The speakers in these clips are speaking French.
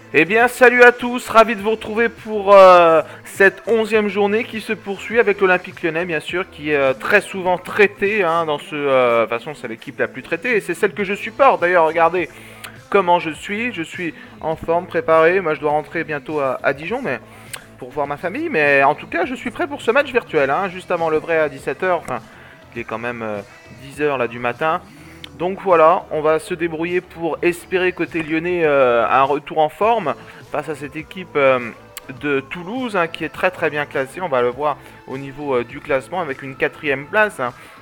Eh bien, salut à tous, ravi de vous retrouver pour cette 11e journée qui se poursuit avec l'Olympique Lyonnais, bien sûr, qui est très souvent traité dans ce... de toute façon, c'est l'équipe la plus traitée et c'est celle que je supporte. D'ailleurs, regardez comment je suis en forme, préparé. Moi, je dois rentrer bientôt à Dijon, mais pour voir ma famille. Mais en tout cas, je suis prêt pour ce match virtuel, juste avant le vrai à 17h. Enfin, il est quand même 10h là du matin. Donc voilà, on va se débrouiller pour espérer côté lyonnais un retour en forme face à cette équipe de Toulouse qui est très très bien classée. On va le voir au niveau du classement avec une 4ème place.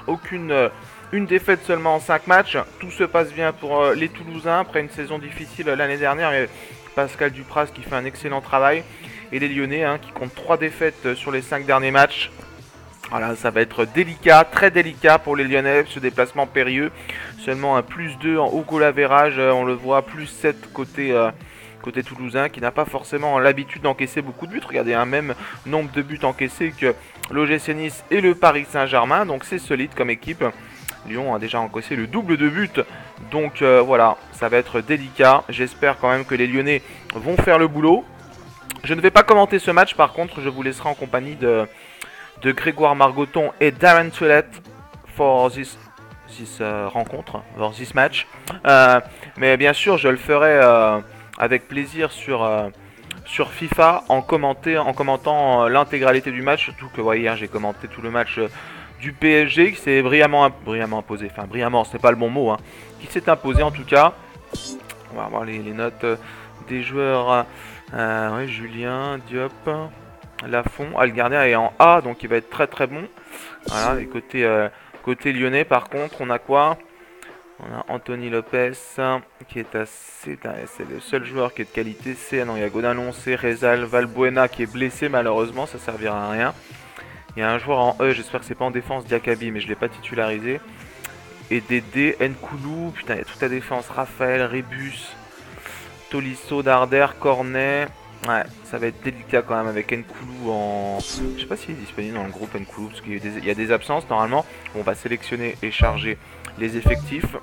Une défaite seulement en 5 matchs. Tout se passe bien pour les Toulousains après une saison difficile l'année dernière. Il y a Pascal Dupraz qui fait un excellent travail. Et les Lyonnais qui comptent 3 défaites sur les 5 derniers matchs. Voilà, ça va être délicat, très délicat pour les Lyonnais, ce déplacement périlleux. Seulement un +2 en haut goal average, on le voit, +7 côté toulousain, qui n'a pas forcément l'habitude d'encaisser beaucoup de buts. Regardez, un même nombre de buts encaissés que l'OGC Nice et le Paris Saint-Germain, donc c'est solide comme équipe. Lyon a déjà encaissé le double de buts, donc voilà, ça va être délicat. J'espère quand même que les Lyonnais vont faire le boulot. Je ne vais pas commenter ce match, par contre, je vous laisserai en compagnie de Grégoire Margoton et Darren Toilette for this rencontre, for this match. Mais bien sûr, je le ferai avec plaisir sur FIFA en commentant l'intégralité du match. Surtout que hier j'ai commenté tout le match du PSG qui s'est brillamment imposé. Enfin, brillamment, c'est pas le bon mot, qui s'est imposé en tout cas. On va voir les notes des joueurs. Ouais, Julien, Diop. Lafont, le gardien est en A, donc il va être très très bon. Voilà, et côté lyonnais, par contre, on a quoi? On a Anthony Lopez, qui est assez... C'est le seul joueur qui est de qualité. Non, il y a Godalon, C, Rezal, Valbuena, qui est blessé, malheureusement, ça servira à rien. Il y a un joueur en E, j'espère que c'est pas en défense, Diakabi, mais je l'ai pas titularisé. Et Dédé, Nkoulou, putain, il y a toute la défense. Raphaël, Rébus, Tolisso, Darder, Cornet... Ouais, ça va être délicat quand même avec Nkoulou en... Je sais pas s'il est disponible dans le groupe Nkoulou, parce qu'il y a des absences normalement. On va sélectionner et charger les effectifs.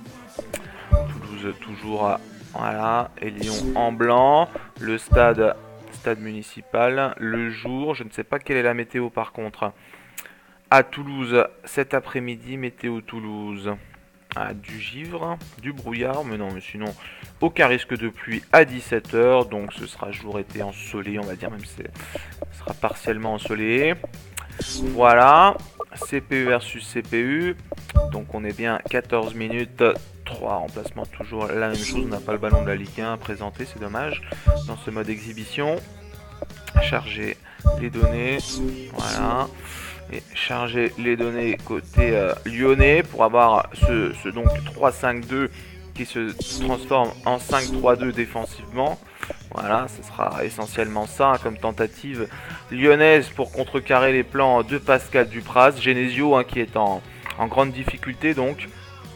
Toulouse toujours voilà, et Lyon en blanc. Le stade municipal. Le jour, je ne sais pas quelle est la météo par contre. À Toulouse, cet après-midi, météo Toulouse. Du givre, du brouillard, mais non, mais sinon aucun risque de pluie à 17h, donc ce sera jour-été ensoleillé, on va dire, même si ce sera partiellement ensoleillé. Voilà, CPU versus CPU, donc on est bien 14 minutes, 3 remplacements, toujours la même chose, on n'a pas le ballon de la Ligue 1 à présenter, c'est dommage, dans ce mode exhibition. Charger les données, voilà. Et charger les données côté lyonnais pour avoir ce donc 3-5-2 qui se transforme en 5-3-2 défensivement. Voilà, ce sera essentiellement ça comme tentative lyonnaise pour contrecarrer les plans de Pascal Dupraz. Genesio qui est en grande difficulté donc.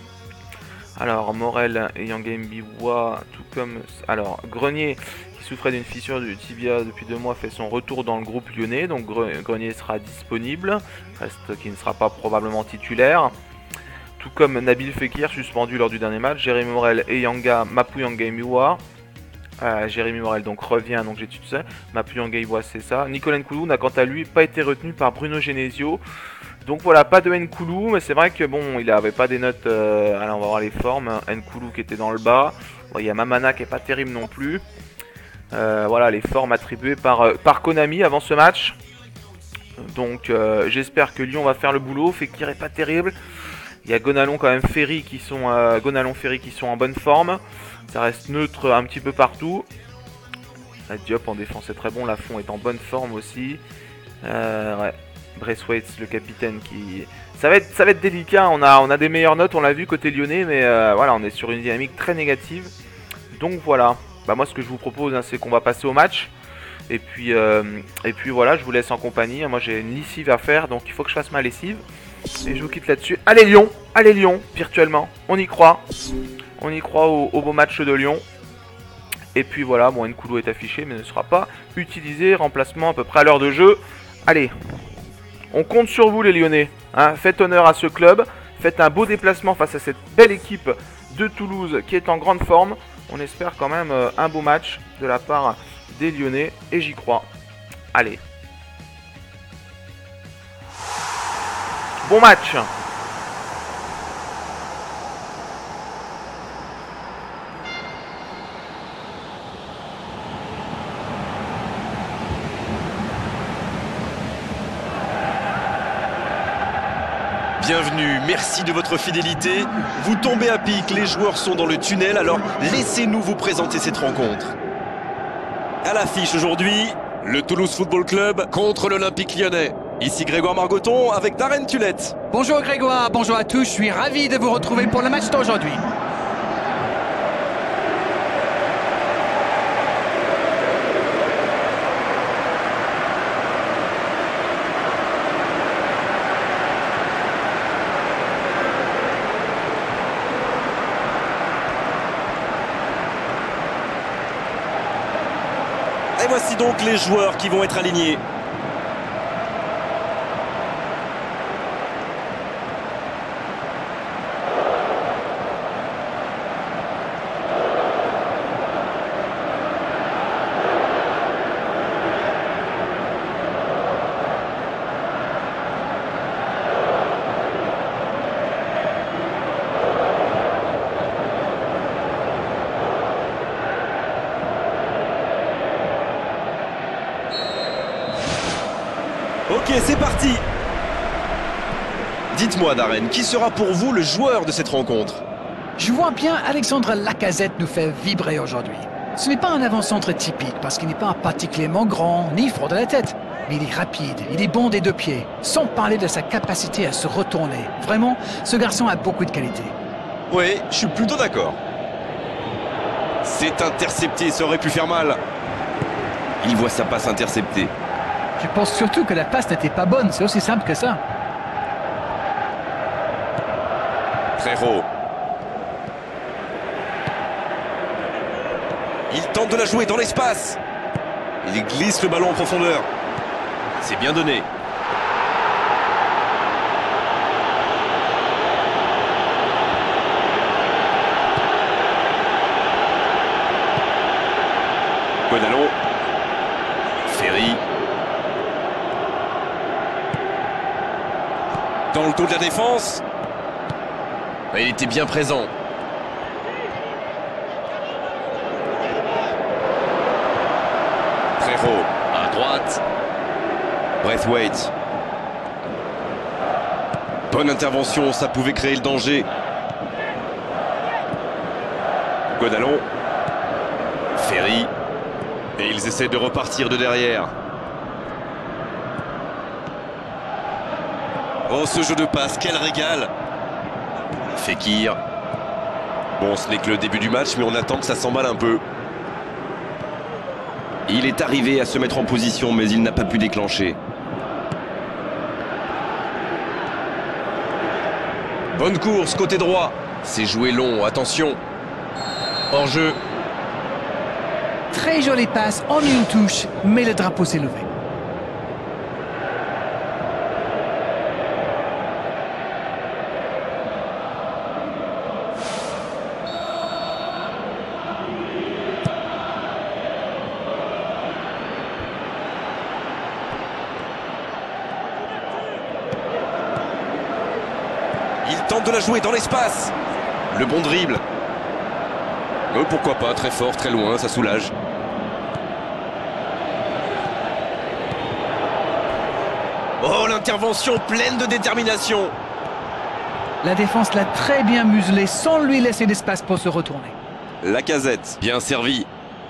Alors Morel et Yangembiwa, tout comme... Alors Grenier qui souffrait d'une fissure du tibia depuis 2 mois fait son retour dans le groupe lyonnais. Donc Grenier sera disponible, reste qu'il ne sera pas probablement titulaire. Tout comme Nabil Fekir suspendu lors du dernier match. Jérémy Morel et Mapu Yangembiwa. Jérémy Morel donc revient, donc j'ai tout ça. Mapu Yangembiwa c'est ça. Nicolas Nkoulou n'a quant à lui pas été retenu par Bruno Genesio. Donc voilà, pas de Nkoulou, mais c'est vrai que bon, il avait pas des notes... alors on va voir les formes. Nkoulou qui était dans le bas. Bon, il y a Mamana qui est pas terrible non plus. Voilà, les formes attribuées par Konami avant ce match. Donc j'espère que Lyon va faire le boulot. Fekir est pas terrible. Il y a Gonalon quand même, Ferry qui sont en bonne forme. Ça reste neutre un petit peu partout. Diop en défense est très bon. Lafont est en bonne forme aussi. Ouais. Braithwaite, le capitaine qui... Ça va être délicat, on a des meilleures notes, on l'a vu côté lyonnais, mais voilà, on est sur une dynamique très négative. Donc voilà, moi ce que je vous propose, c'est qu'on va passer au match. Et puis voilà, je vous laisse en compagnie. Moi j'ai une lessive à faire, donc il faut que je fasse ma lessive. Et je vous quitte là-dessus. Allez Lyon, virtuellement, on y croit. On y croit au beau match de Lyon. Et puis voilà, bon, Nkoulou est affiché, mais ne sera pas utilisé. Remplacement à peu près à l'heure de jeu. Allez, on compte sur vous les Lyonnais, faites honneur à ce club, faites un beau déplacement face à cette belle équipe de Toulouse qui est en grande forme. On espère quand même un beau match de la part des Lyonnais et j'y crois. Allez. Bon match. Bienvenue, merci de votre fidélité. Vous tombez à pic, les joueurs sont dans le tunnel, alors laissez-nous vous présenter cette rencontre. À l'affiche aujourd'hui, le Toulouse Football Club contre l'Olympique Lyonnais. Ici Grégoire Margoton avec Darren Tulette. Bonjour Grégoire, bonjour à tous, je suis ravi de vous retrouver pour le match d'aujourd'hui. Et voici donc les joueurs qui vont être alignés. Ok, c'est parti. Dites-moi Darren, qui sera pour vous le joueur de cette rencontre? Je vois bien Alexandre Lacazette nous faire vibrer aujourd'hui. Ce n'est pas un avant-centre typique parce qu'il n'est pas particulièrement grand ni fort de la tête. Mais il est rapide, il est bon des deux pieds, sans parler de sa capacité à se retourner. Vraiment, ce garçon a beaucoup de qualité. Oui, je suis plutôt d'accord. C'est intercepté, ça aurait pu faire mal. Il voit sa passe interceptée. Je pense surtout que la passe n'était pas bonne, c'est aussi simple que ça. Frérot. Il tente de la jouer dans l'espace. Il glisse le ballon en profondeur. C'est bien donné. Godalon. Ferry. Dans le dos de la défense. Il était bien présent. Frérot, à droite. Braithwaite. Bonne intervention, ça pouvait créer le danger. Godalon. Ferry. Et ils essaient de repartir de derrière. Oh, ce jeu de passe, quel régal! Fekir. Bon, ce n'est que le début du match, mais on attend que ça s'emballe un peu. Il est arrivé à se mettre en position, mais il n'a pas pu déclencher. Bonne course, côté droit. C'est joué long, attention. Hors-jeu. Très jolie passe, en une touche, mais le drapeau s'est levé. Il tente de la jouer dans l'espace. Le bon dribble. Pourquoi pas, très fort, très loin, ça soulage. Oh, l'intervention pleine de détermination. La défense l'a très bien muselé sans lui laisser d'espace pour se retourner. Lacazette, bien servi.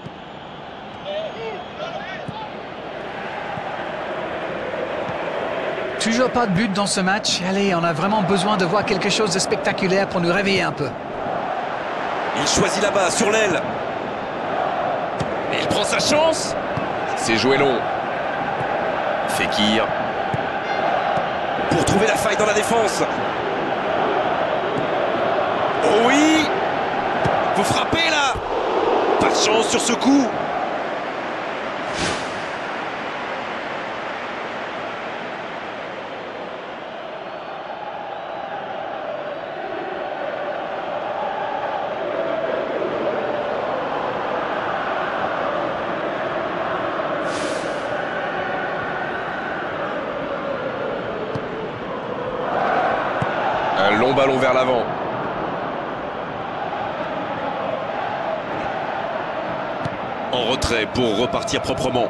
Toujours pas de but dans ce match. Allez, on a vraiment besoin de voir quelque chose de spectaculaire pour nous réveiller un peu. Il choisit là-bas, sur l'aile. Et il prend sa chance. C'est joué long. Fekir. Pour trouver la faille dans la défense. Oh oui! Faut frapper là! Pas de chance sur ce coup. Long ballon vers l'avant. En retrait pour repartir proprement.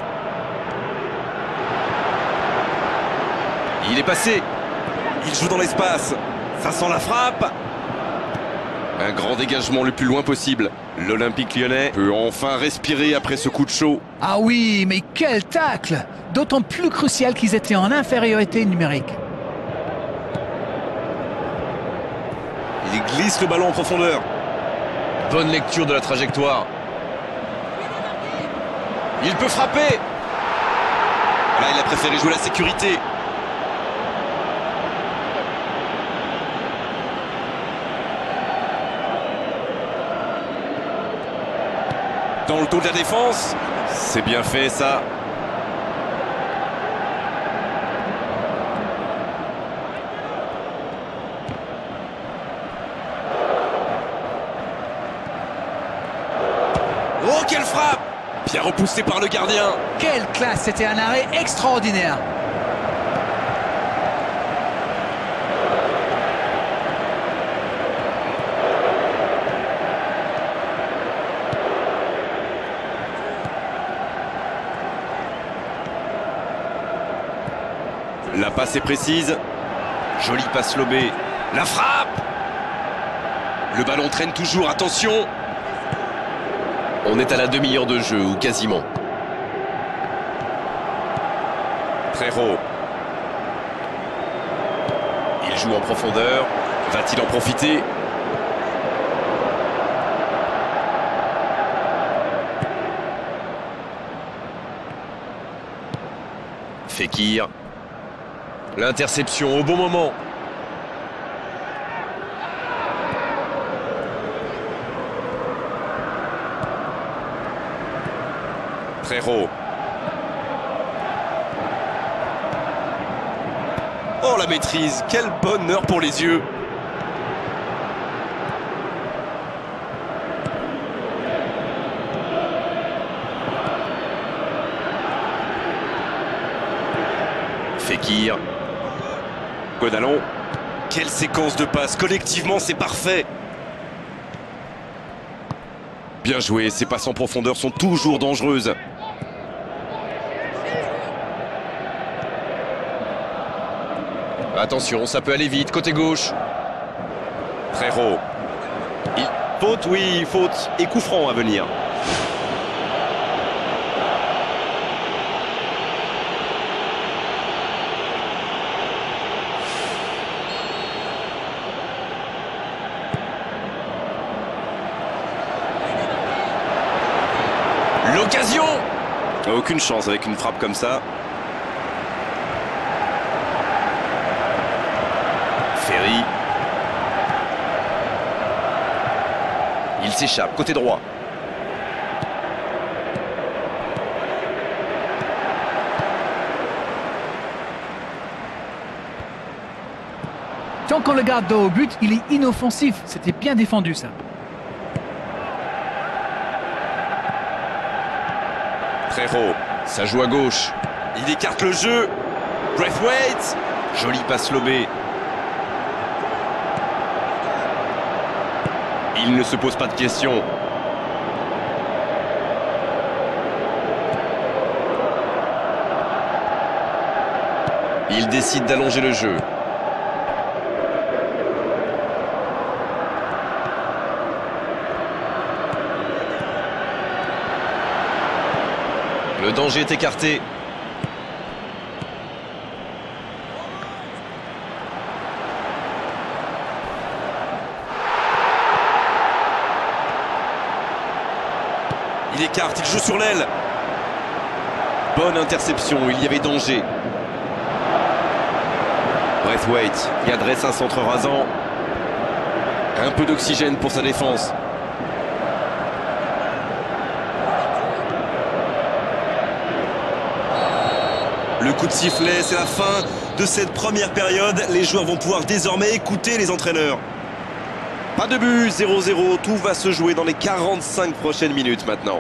Il est passé. Il joue dans l'espace. Ça sent la frappe. Un grand dégagement le plus loin possible. L'Olympique Lyonnais peut enfin respirer après ce coup de chaud. Ah oui, mais quel tacle! D'autant plus crucial qu'ils étaient en infériorité numérique. Il glisse le ballon en profondeur. Bonne lecture de la trajectoire. Il peut frapper. Là, il a préféré jouer la sécurité. Dans le dos de la défense. C'est bien fait, ça. Oh, quelle frappe! Bien repoussé par le gardien. Quelle classe! C'était un arrêt extraordinaire. La passe est précise. Jolie passe lobée. La frappe! Le ballon traîne toujours, attention! On est à la demi-heure de jeu, ou quasiment. Frérot. Il joue en profondeur. Va-t-il en profiter? Fekir. L'interception au bon moment. Frérot. Oh, la maîtrise, quel bonheur pour les yeux. Fekir. Godalon. Quelle séquence de passes, collectivement c'est parfait. Bien joué, ces passes en profondeur sont toujours dangereuses. Attention, ça peut aller vite, côté gauche. Frérot. Faute, oui, faute. Et coup franc à venir. L'occasion! Aucune chance avec une frappe comme ça. Ferry. Il s'échappe, côté droit. Tant qu'on le garde dos au but, il est inoffensif. C'était bien défendu, ça. Frérot, ça joue à gauche. Il écarte le jeu. Braithwaite. Jolie passe lobée. Il ne se pose pas de questions. Il décide d'allonger le jeu. Le danger est écarté. Il écarte, il joue sur l'aile. Bonne interception, il y avait danger. Braithwaite qui adresse un centre rasant. Un peu d'oxygène pour sa défense. Le coup de sifflet, c'est la fin de cette première période. Les joueurs vont pouvoir désormais écouter les entraîneurs. Pas de but, 0-0. Tout va se jouer dans les 45 prochaines minutes maintenant.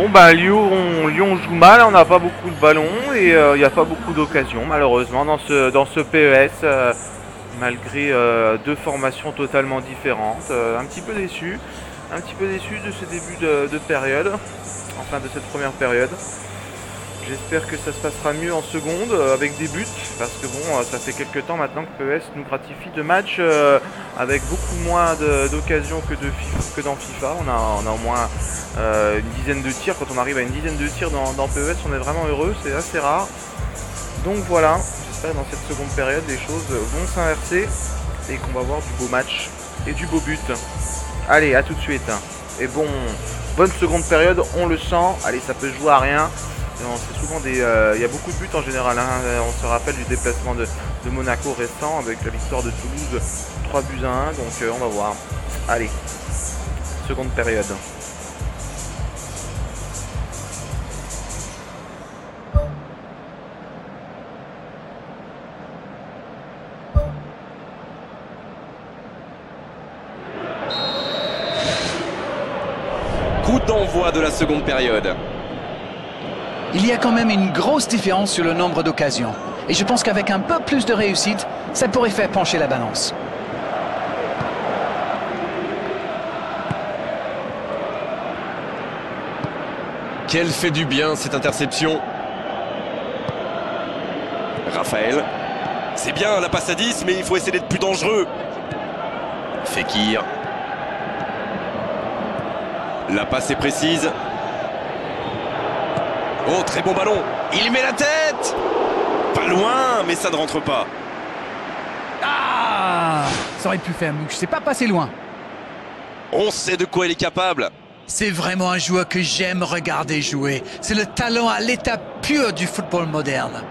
Bon bah Lyon joue mal, on n'a pas beaucoup de ballons et il n'y a pas beaucoup d'occasions malheureusement dans ce PES, malgré deux formations totalement différentes. Un petit peu déçu de ce début de période, enfin de cette première période. J'espère que ça se passera mieux en seconde avec des buts, parce que bon, ça fait quelques temps maintenant que PES nous gratifie de matchs avec beaucoup moins d'occasions que dans FIFA. On a au moins une dizaine de tirs. Quand on arrive à une dizaine de tirs dans PES, on est vraiment heureux, c'est assez rare. Donc voilà, j'espère que dans cette seconde période, les choses vont s'inverser et qu'on va voir du beau match et du beau but. Allez, à tout de suite. Et bon, bonne seconde période, on le sent. Allez, ça peut jouer à rien. C'est souvent il y a beaucoup de buts en général, hein. On se rappelle du déplacement de Monaco récent avec la victoire de Toulouse 3 buts à 1, donc on va voir. Allez, seconde période. Coup d'envoi de la seconde période. Il y a quand même une grosse différence sur le nombre d'occasions. Et je pense qu'avec un peu plus de réussite, ça pourrait faire pencher la balance. Quelle fait du bien cette interception. Raphaël. C'est bien la passe à 10, mais il faut essayer d'être plus dangereux. Fekir. La passe est précise. Oh, très bon ballon. Il met la tête. Pas loin, mais ça ne rentre pas. Ah, ça aurait pu faire mieux. Je sais pas passer loin. On sait de quoi il est capable. C'est vraiment un joueur que j'aime regarder jouer. C'est le talent à l'état pur du football moderne.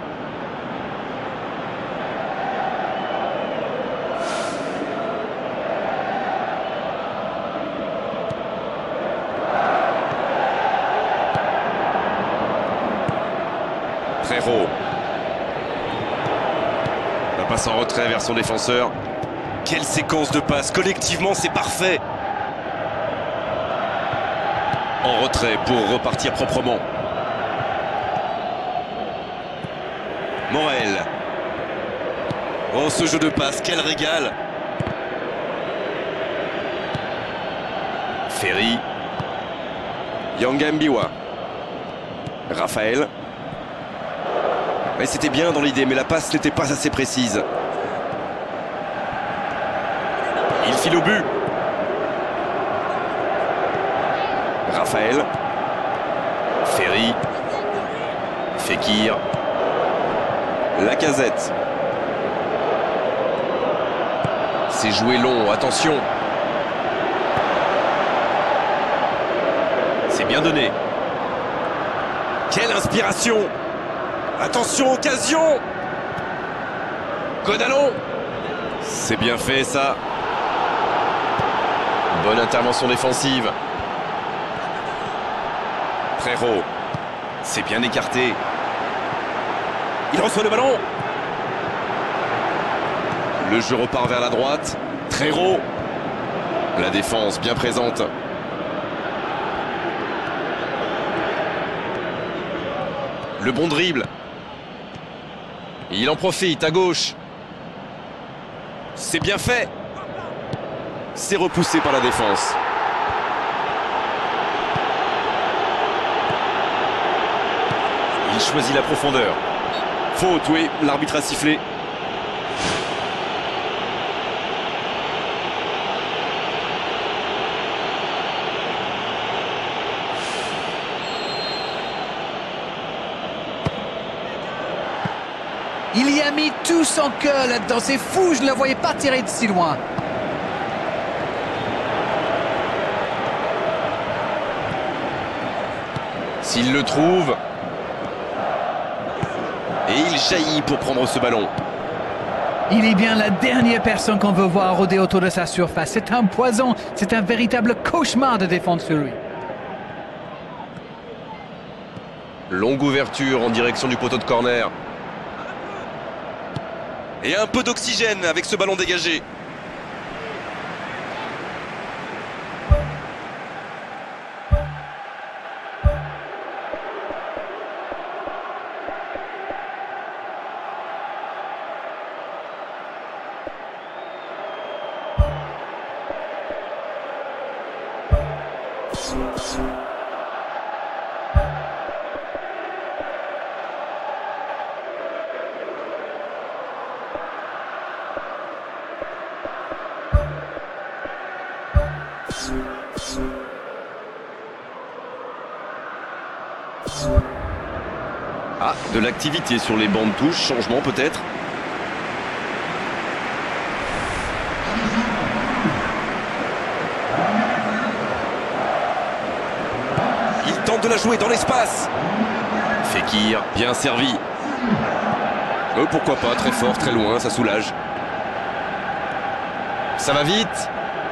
Frérot. La passe en retrait vers son défenseur. Quelle séquence de passes. Collectivement, c'est parfait. En retrait pour repartir proprement. Morel. Oh, ce jeu de passe, quel régal. Ferry. Yangambiwa. Raphaël. Ouais, c'était bien dans l'idée, mais la passe n'était pas assez précise. Il file au but. Raphaël. Ferry. Fekir. Lacazette. C'est joué long, attention. C'est bien donné. Quelle inspiration! Attention, occasion! Godalon! C'est bien fait ça. Bonne intervention défensive. Frérot. C'est bien écarté. Il reçoit le ballon. Le jeu repart vers la droite. Frérot. La défense bien présente. Le bon dribble. Il en profite à gauche. C'est bien fait. C'est repoussé par la défense. Il choisit la profondeur. Faute, oui, l'arbitre a sifflé. Il y a mis tout son cœur là-dedans. C'est fou, je ne le voyais pas tirer de si loin. S'il le trouve. Et il jaillit pour prendre ce ballon. Il est bien la dernière personne qu'on veut voir rôder autour de sa surface. C'est un poison. C'est un véritable cauchemar de défendre sur lui. Longue ouverture en direction du poteau de corner. Et un peu d'oxygène avec ce ballon dégagé. Ah, de l'activité sur les bancs de touche, changement peut-être. Il tente de la jouer dans l'espace. Fekir, bien servi. Pourquoi pas, très fort, très loin, ça soulage. Ça va vite.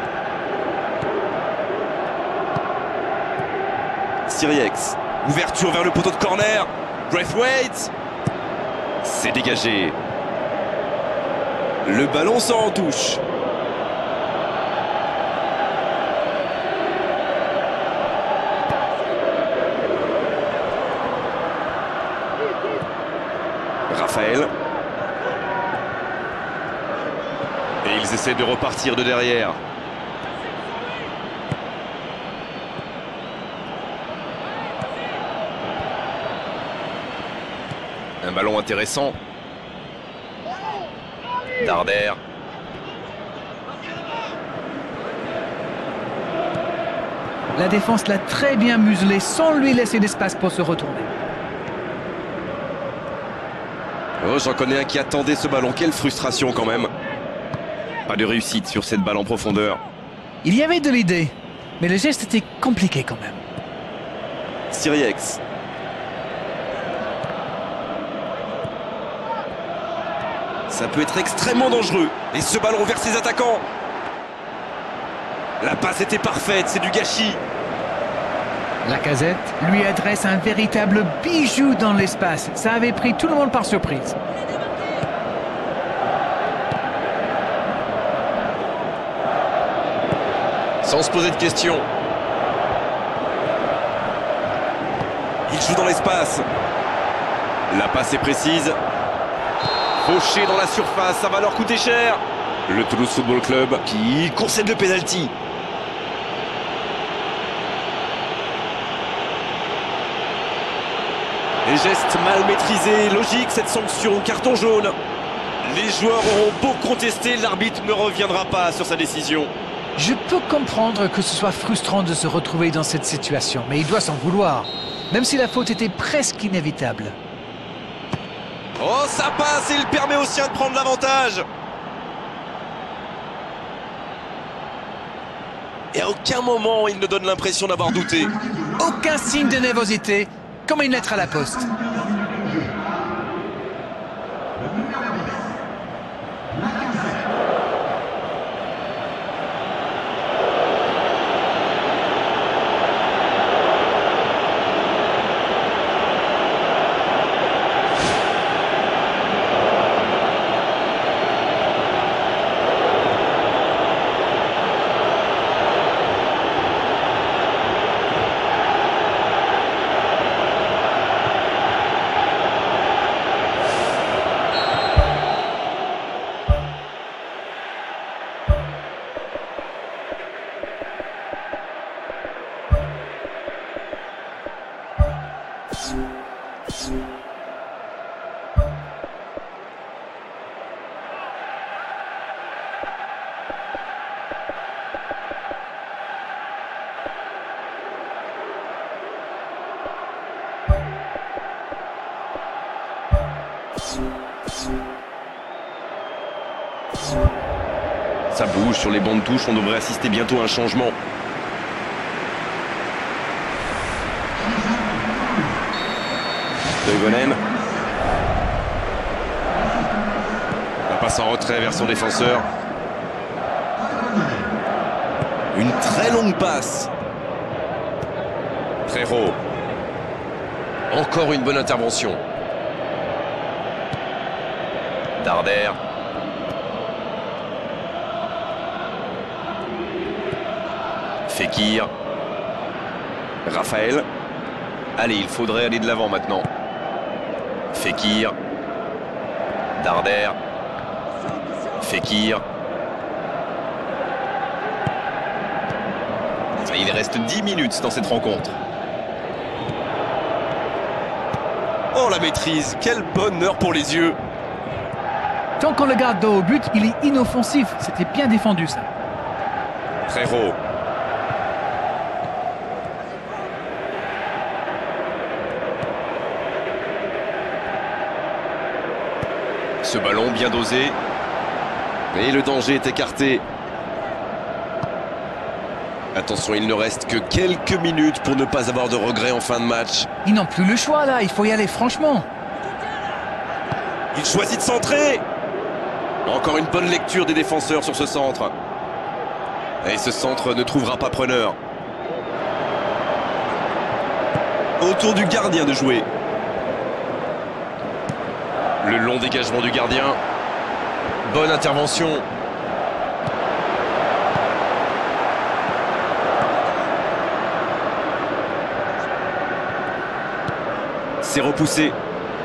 Siriex, ouverture vers le poteau de corner. Braithwaite, c'est dégagé. Le ballon sort en touche. Raphaël. Et ils essaient de repartir de derrière. Un ballon intéressant. Darder. La défense l'a très bien muselé sans lui laisser d'espace pour se retourner. Oh, j'en connais un qui attendait ce ballon. Quelle frustration quand même. Pas de réussite sur cette balle en profondeur. Il y avait de l'idée, mais le geste était compliqué quand même. Siriex. Ça peut être extrêmement dangereux. Et ce ballon vers ses attaquants. La passe était parfaite, c'est du gâchis. Lacazette lui adresse un véritable bijou dans l'espace. Ça avait pris tout le monde par surprise. Sans se poser de questions. Il joue dans l'espace. La passe est précise. Fauché dans la surface, ça va leur coûter cher. Le Toulouse Football Club qui concède le pénalty. Les gestes mal maîtrisés, logique cette sanction, carton jaune. Les joueurs auront beau contester, l'arbitre ne reviendra pas sur sa décision. Je peux comprendre que ce soit frustrant de se retrouver dans cette situation, mais il doit s'en vouloir, même si la faute était presque inévitable. Oh, ça passe et il permet aux siens de prendre l'avantage. Et à aucun moment, il ne donne l'impression d'avoir douté. Aucun signe de nervosité, comme une lettre à la poste. Ça bouge sur les bancs de touche, on devrait assister bientôt à un changement. Toivonen. La passe en retrait vers son défenseur. Une très longue passe. Frérot. Encore une bonne intervention. Darder. Fekir. Raphaël. Allez, il faudrait aller de l'avant maintenant. Fekir. Darder. Fekir. Il Il reste 10 minutes dans cette rencontre. Oh la maîtrise, quel bonheur pour les yeux. Tant qu'on le garde dos au but, il est inoffensif. C'était bien défendu ça. Frérot. Ce ballon bien dosé. Et le danger est écarté. Attention, il ne reste que quelques minutes pour ne pas avoir de regrets en fin de match. Ils n'ont plus le choix là, il faut y aller franchement. Il choisit de centrer. Encore une bonne lecture des défenseurs sur ce centre. Et ce centre ne trouvera pas preneur. Autour du gardien de jouer. Le long dégagement du gardien. Bonne intervention. C'est repoussé.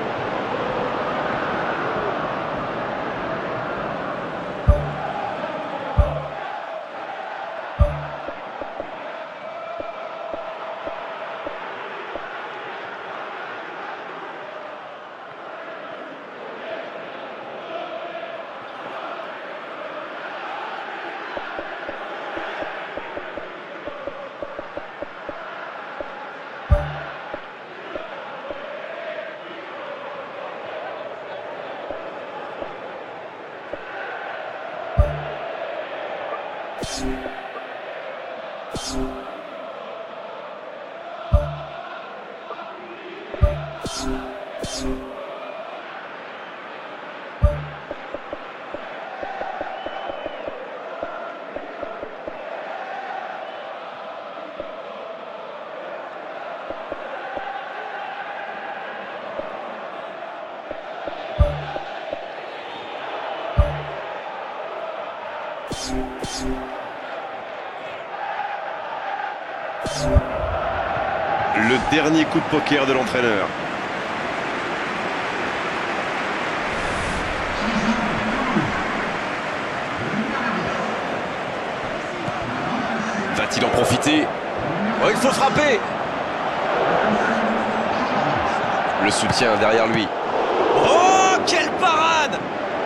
Le dernier coup de poker de l'entraîneur. Va-t-il en profiter? Oh, il faut frapper! Le soutien derrière lui. Oh, quelle parade!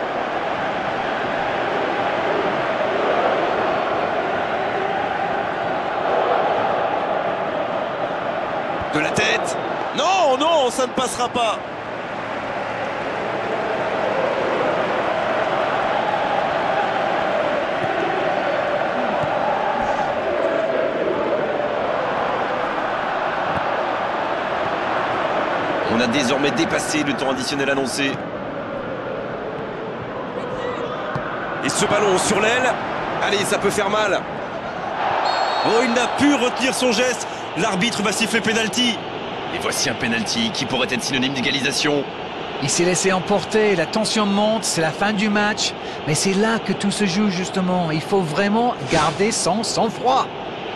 De la tête. Non, non, ça ne passera pas. On a désormais dépassé le temps additionnel annoncé. Et ce ballon sur l'aile. Allez, ça peut faire mal. Oh, il n'a pu retenir son geste. L'arbitre va siffler pénalty. Et voici un pénalty qui pourrait être synonyme d'égalisation. Il s'est laissé emporter, la tension monte, c'est la fin du match. Mais c'est là que tout se joue justement. Il faut vraiment garder son sang-froid.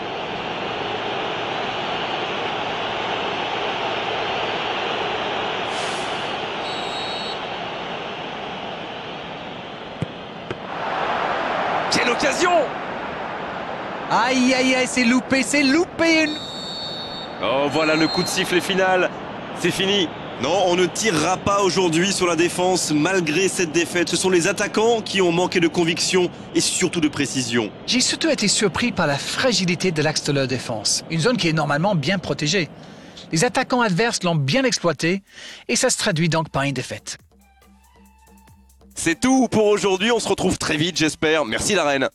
Quelle occasion! Aïe, aïe, aïe, c'est loupé, c'est loupé. Oh, voilà le coup de sifflet final. C'est fini. Non, on ne tirera pas aujourd'hui sur la défense malgré cette défaite. Ce sont les attaquants qui ont manqué de conviction et surtout de précision. J'ai surtout été surpris par la fragilité de l'axe de leur défense. Une zone qui est normalement bien protégée. Les attaquants adverses l'ont bien exploité et ça se traduit donc par une défaite. C'est tout pour aujourd'hui. On se retrouve très vite, j'espère. Merci la reine.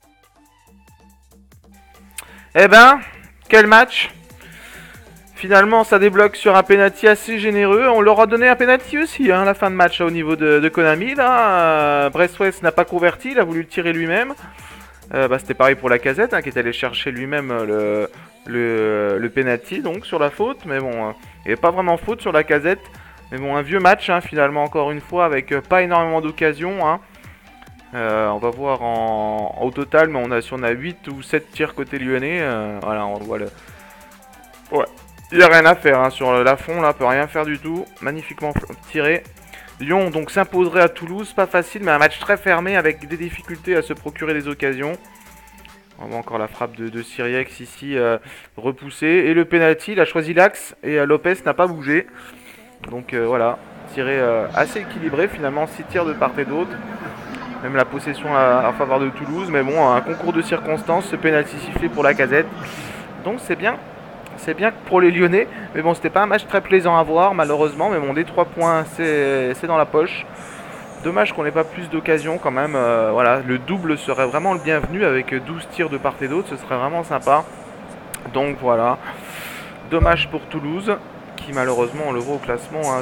Eh ben, quel match! Finalement, ça débloque sur un penalty assez généreux. On leur a donné un penalty aussi, hein, la fin de match au niveau de Konami. Là, Brest-Ouest n'a pas converti, il a voulu le tirer lui-même. C'était pareil pour Lacazette, hein, qui est allé chercher lui-même le penalty, donc sur la faute. Mais bon, il n'y avait pas vraiment faute sur Lacazette. Mais bon, un vieux match, hein, finalement, encore une fois, avec pas énormément d'occasions. Hein. On va voir au total, mais si on a 8 ou 7 tirs côté lyonnais, voilà, on voit le... Ouais. Il n'y a rien à faire hein, sur Lafond, là, peut rien faire du tout. Magnifiquement tiré. Lyon donc s'imposerait à Toulouse, pas facile, mais un match très fermé avec des difficultés à se procurer des occasions. Vraiment encore la frappe de Siriex ici, repoussée. Et le penalty, il a choisi l'axe et Lopez n'a pas bougé. Donc voilà, tiré assez équilibré finalement, 6 tirs de part et d'autre. Même la possession en faveur de Toulouse. Mais bon, un concours de circonstances, ce penalty sifflé pour Lacazette. Donc c'est bien. C'est bien pour les Lyonnais. Mais bon, c'était pas un match très plaisant à voir malheureusement. Mais bon, des 3 points, c'est dans la poche. Dommage qu'on n'ait pas plus d'occasions quand même. Voilà, le double serait vraiment le bienvenu avec 12 tirs de part et d'autre. Ce serait vraiment sympa. Donc voilà. Dommage pour Toulouse, qui malheureusement, on le voit au classement, hein,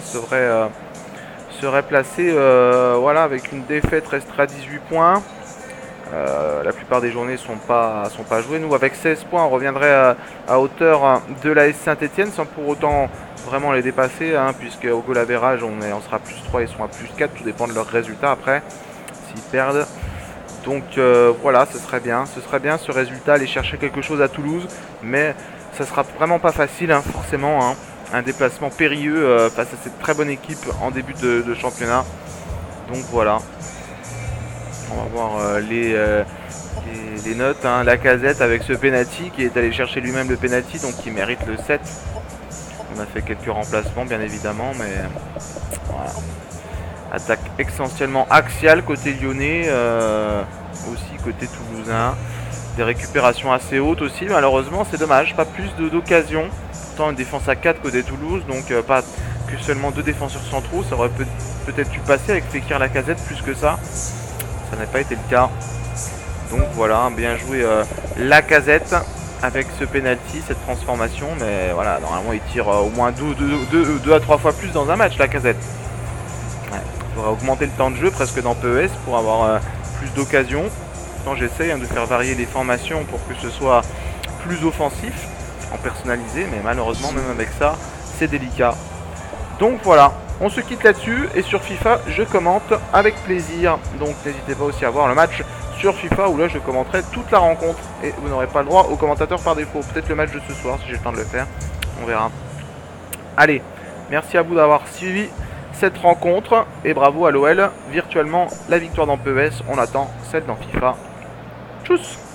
serait placé voilà, avec une défaite, restera à 18 points. La plupart des journées sont pas jouées. Nous, avec 16 points, on reviendrait à hauteur de l'AS Saint-Etienne sans pour autant vraiment les dépasser, hein, puisque au goal average, on sera plus 3, ils sont à plus 4. Tout dépend de leurs résultats après, s'ils perdent. Donc voilà, ce serait bien ce résultat, aller chercher quelque chose à Toulouse. Mais ça sera vraiment pas facile, hein, forcément. Hein. Un déplacement périlleux face à cette très bonne équipe en début de championnat. Donc voilà. On va voir les notes. Hein. Lacazette avec ce penalty qui est allé chercher lui-même le penalty, donc qui mérite le 7. On a fait quelques remplacements bien évidemment, mais voilà. Attaque essentiellement axiale côté lyonnais, aussi côté toulousain. Des récupérations assez hautes aussi, malheureusement c'est dommage, pas plus d'occasions. Pourtant une défense à 4 côté Toulouse, donc pas que seulement 2 défenseurs centraux. Ça aurait peut-être dû passer avec Fekir Lacazette plus que ça. Ça n'a pas été le cas. Donc voilà, bien joué Lacazette avec ce penalty, cette transformation. Mais voilà, normalement il tire au moins 2 à 3 fois plus dans un match, Lacazette. Ouais, il faudrait augmenter le temps de jeu presque dans PES pour avoir plus d'occasions. Pourtant j'essaye de faire varier les formations pour que ce soit plus offensif, en personnalisé. Mais malheureusement même avec ça, c'est délicat. Donc voilà. On se quitte là-dessus et sur FIFA, je commente avec plaisir. Donc n'hésitez pas aussi à voir le match sur FIFA où là je commenterai toute la rencontre et vous n'aurez pas le droit aux commentateurs par défaut. Peut-être le match de ce soir si j'ai le temps de le faire. On verra. Allez, merci à vous d'avoir suivi cette rencontre et bravo à l'OL. Virtuellement, la victoire dans PES. On attend celle dans FIFA. Tchuss!